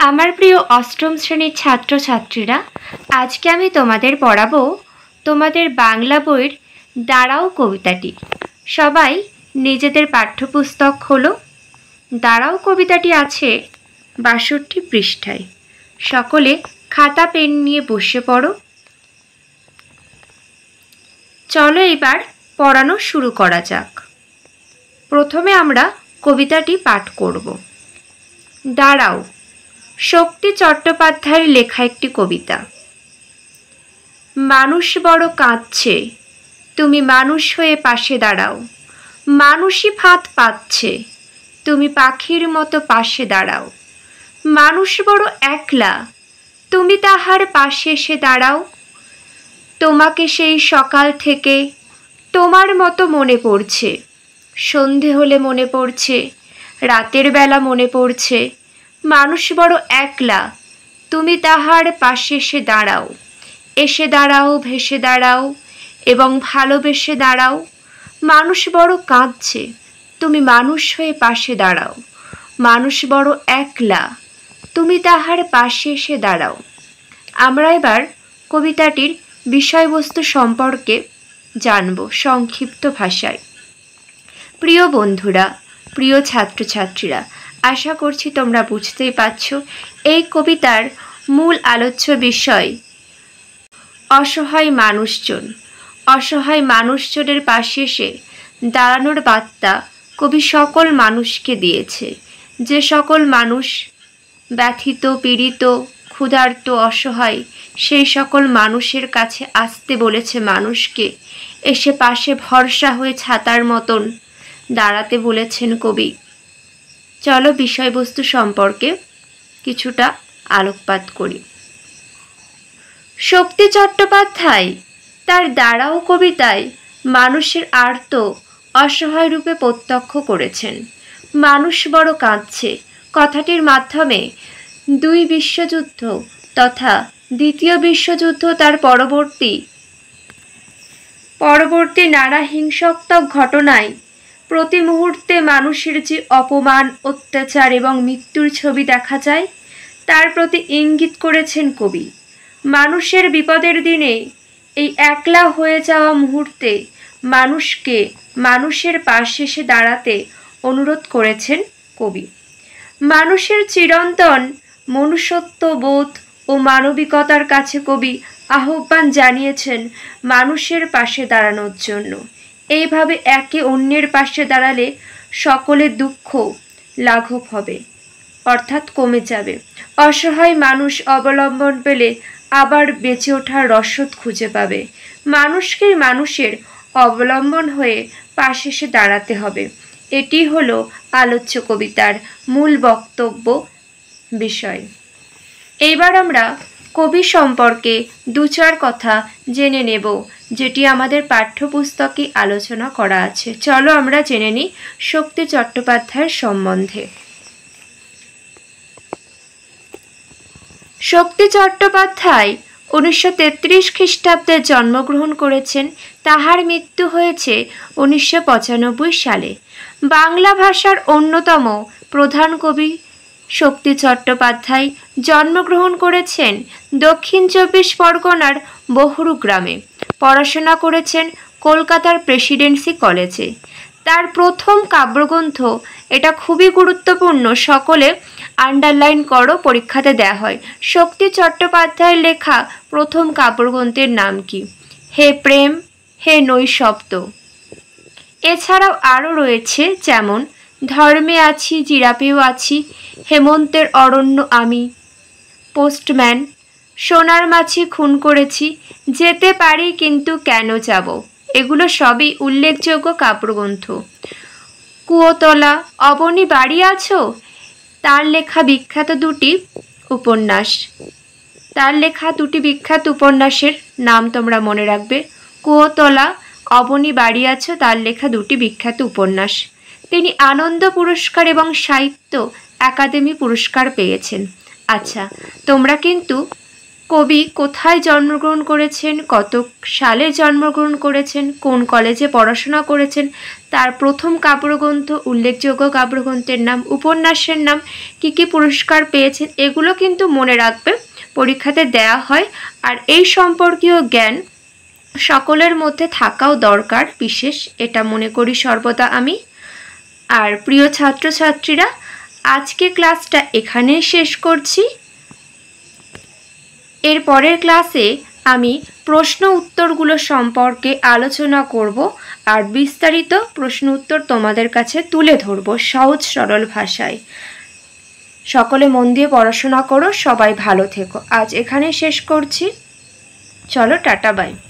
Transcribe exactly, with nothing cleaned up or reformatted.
আমার প্রিয় অষ্টম শ্রেণীর ছাত্রছাত্রীরা, আজকে আমি তোমাদের পড়াবো তোমাদের বাংলা বইয়ের দাঁড়াও কবিতাটি। সবাই নিজেদের পাঠ্যপুস্তক খোলো। দাঁড়াও কবিতাটি আছে বাষট্টি পৃষ্ঠায়। সকলে খাতা পেন নিয়ে বসে পড়ো। চলো এবার পড়ানো শুরু করা যাক। প্রথমে আমরা কবিতাটি পাঠ করব। দাঁড়াও শক্তি চট্টোপাধ্যায়ের লেখা একটি কবিতা। মানুষ বড় কাঁদছে, তুমি মানুষ হয়ে পাশে দাঁড়াও। মানুষই ফাঁদ পাচ্ছে, তুমি পাখির মতো পাশে দাঁড়াও। মানুষ বড় একলা, তুমি তাহার পাশে এসে দাঁড়াও। তোমাকে সেই সকাল থেকে তোমার মতো মনে পড়ছে। সন্ধে হলে মনে পড়ছে, রাতের বেলা মনে পড়ছে। মানুষ বড় একলা, তুমি তাহার পাশে এসে দাঁড়াও। এসে দাঁড়াও, ভেসে দাঁড়াও এবং ভালোবেসে দাঁড়াও। মানুষ বড় কাঁদছে, তুমি মানুষ হয়ে পাশে দাঁড়াও। মানুষ বড় একলা, তুমি তাহার পাশে এসে দাঁড়াও। আমরা এবার কবিতাটির বিষয়বস্তু সম্পর্কে জানব সংক্ষিপ্ত ভাষায়। প্রিয় বন্ধুরা, প্রিয় ছাত্রছাত্রীরা, আশা করছি তোমরা বুঝতেই পারছ এই কবিতার মূল আলোচ্য বিষয় অসহায় মানুষজন। অসহায় মানুষজনের পাশে এসে দাঁড়ানোর বার্তা কবি সকল মানুষকে দিয়েছে। যে সকল মানুষ ব্যথিত, পীড়িত, ক্ষুধার্ত, অসহায়, সেই সকল মানুষের কাছে আসতে বলেছে মানুষকে। এসে পাশে ভরসা হয়ে ছাতার মতন দাঁড়াতে বলেছেন কবি। চলো বিষয়বস্তু সম্পর্কে কিছুটা আলোকপাত করি। শক্তি চট্টোপাধ্যায় তার দাঁড়াও কবিতায় মানুষের আর্ত অসহায় রূপে প্রত্যক্ষ করেছেন। মানুষ বড় কাঁদছে কথাটির মাধ্যমে দুই বিশ্বযুদ্ধ তথা দ্বিতীয় বিশ্বযুদ্ধ তার পরবর্তী পরবর্তী নানা হিংসাত্মক ঘটনায় প্রতি মুহূর্তে মানুষের যে অপমান, অত্যাচার এবং মৃত্যুর ছবি দেখা যায়, তার প্রতি ইঙ্গিত করেছেন কবি। মানুষের বিপদের দিনে এই একলা হয়ে যাওয়া মুহূর্তে মানুষকে মানুষের পাশে এসে দাঁড়াতে অনুরোধ করেছেন কবি। মানুষের চিরন্তন মনুষ্যত্ব বোধ ও মানবিকতার কাছে কবি আহ্বান জানিয়েছেন মানুষের পাশে দাঁড়ানোর জন্য। এইভাবে একে অন্যের পাশে দাঁড়ালে সকলের দুঃখ লাঘব হবে, অর্থাৎ কমে যাবে। অসহায় মানুষ অবলম্বন পেলে আবার বেঁচে ওঠার রসদ খুঁজে পাবে। মানুষকে মানুষের অবলম্বন হয়ে পাশে এসে দাঁড়াতে হবে। এটি হলো আলোচ্য কবিতার মূল বক্তব্য বিষয়। এইবার আমরা কবি সম্পর্কে দু চার কথা জেনে নেব, যেটি আমাদের পাঠ্যপুস্তকে আলোচনা করা আছে। চলো আমরা জেনে নিই শক্তি চট্টোপাধ্যায়ের সম্বন্ধে। শক্তি চট্টোপাধ্যায় উনিশশো তেত্রিশ খ্রিস্টাব্দে জন্মগ্রহণ করেছেন। তাহার মৃত্যু হয়েছে উনিশশো পঁচানব্বই সালে। বাংলা ভাষার অন্যতম প্রধান কবি শক্তি চট্টোপাধ্যায় জন্মগ্রহণ করেছেন দক্ষিণ চব্বিশ পরগনার বহুরু গ্রামে। পড়াশোনা করেছেন কলকাতার প্রেসিডেন্সি কলেজে। তার প্রথম কাব্যগ্রন্থ, এটা খুবই গুরুত্বপূর্ণ, সকলে আন্ডারলাইন করো, পরীক্ষাতে দেওয়া হয়। শক্তি চট্টোপাধ্যায়ের লেখা প্রথম কাব্যগ্রন্থের নাম কি? হে প্রেম, হে নৈশব্দ। এছাড়াও আরও রয়েছে যেমন ধর্মে আছি, জিরাপেও আছি, হেমন্তের অরণ্য আমি, পোস্টম্যান, সোনার মাছি খুন করেছি, যেতে পারি কিন্তু কেন যাব। এগুলো সবই উল্লেখযোগ্য কাব্যগ্রন্থ। কুয়োতলা, অবনী বাড়ি আছো, তার লেখা বিখ্যাত দুটি উপন্যাস। তার লেখা দুটি বিখ্যাত উপন্যাসের নাম তোমরা মনে রাখবে। কুয়োতলা, অবনী বাড়ি আছো, তার লেখা দুটি বিখ্যাত উপন্যাস। তিনি আনন্দ পুরস্কার এবং সাহিত্য একাডেমি পুরস্কার পেয়েছেন। আচ্ছা, তোমরা কিন্তু কবি কোথায় জন্মগ্রহণ করেছেন, কত সালে জন্মগ্রহণ করেছেন, কোন কলেজে পড়াশোনা করেছেন, তার প্রথম কাব্যগ্রন্থ, উল্লেখযোগ্য কাব্যগ্রন্থের নাম, উপন্যাসের নাম, কী কী পুরস্কার পেয়েছেন, এগুলো কিন্তু মনে রাখবে, পরীক্ষাতে দেয়া হয়। আর এই সম্পর্কীয় জ্ঞান সকলের মধ্যে থাকাও দরকার বিশেষ, এটা মনে করি সর্বদা আমি। আর প্রিয় ছাত্রছাত্রীরা, আজকে ক্লাসটা এখানেই শেষ করছি। এর পরের ক্লাসে আমি প্রশ্ন উত্তরগুলো সম্পর্কে আলোচনা করব আর বিস্তারিত প্রশ্ন উত্তর তোমাদের কাছে তুলে ধরব সহজ সরল ভাষায়। সকলে মন দিয়ে পড়াশোনা করো, সবাই ভালো থেকো। আজ এখানেই শেষ করছি। চলো, টাটা, বাই।